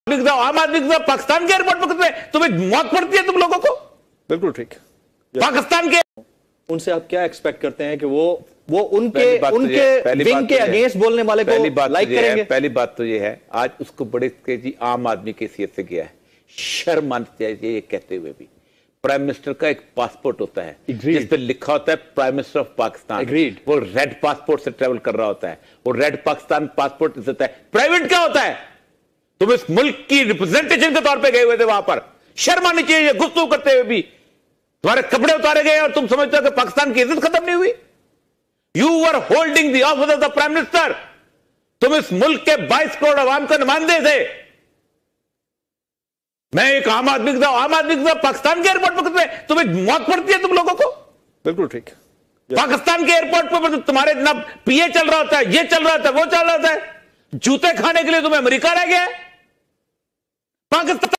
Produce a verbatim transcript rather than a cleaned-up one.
आम आदमी के साथ पाकिस्तान के एयरपोर्ट पर कितने तुम्हें मौत पड़ती है तुम लोगों को। बिल्कुल ठीक। पाकिस्तान के उनसे आप क्या एक्सपेक्ट करते हैं कि वो वो उनके उनके विंग के अगेंस्ट बोलने वाले को लाइक करेंगे? पहली बात तो ये है, आज उसको बड़े तेजी आम आदमी की हैसियत से गया है, शर्म आनी चाहिए ये कहते हुए भी। प्राइम मिनिस्टर का एक पासपोर्ट होता है जिस पे लिखा होता है prime minister of Pakistan. Agreed. वो रेड पासपोर्ट से ट्रेवल कर रहा होता है, वो रेड पाकिस्तान पासपोर्ट होता है। प्राइवेट क्या होता है? तुम इस मुल्क की रिप्रेजेंटेशन के तौर पे गए हुए थे वहां पर, शर्म आनी चाहिए गुफ्तगू करते हुए भी। तुम्हारे कपड़े उतारे गए और तुम समझते हो कि पाकिस्तान की इज्जत खत्म नहीं हुई। You were holding the office of the prime minister. तुम इस मुल्क के बाईस करोड़ अवाम के नुमाइंदे थे। मैं एक आम आदमी का आम आदमी के साथ पाकिस्तान के एयरपोर्ट पर कितने तुम्हें मौत पड़ती है तुम लोगों को। बिल्कुल ठीक। पाकिस्तान के एयरपोर्ट पर तुम्हारे इतना पीए चल रहा होता है, ये चल रहा होता है, वो चल रहा होता है, जूते खाने के लिए तुम्हें अमेरिका रह गया है। पाकिस्तान